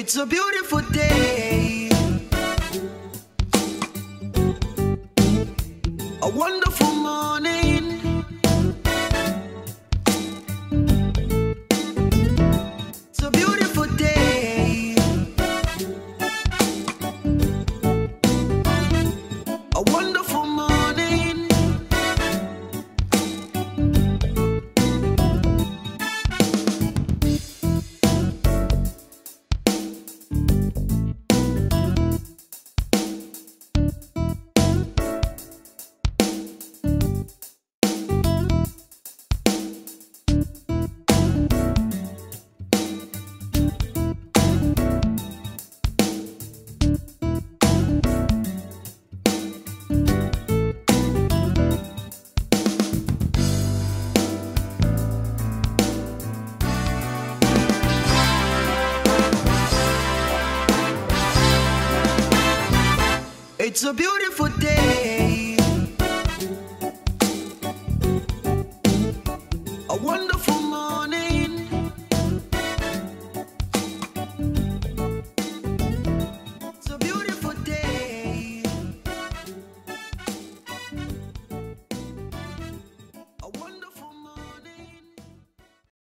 It's a beautiful day, a wonderful morning. It's a beautiful day, a wonderful morning. It's a beautiful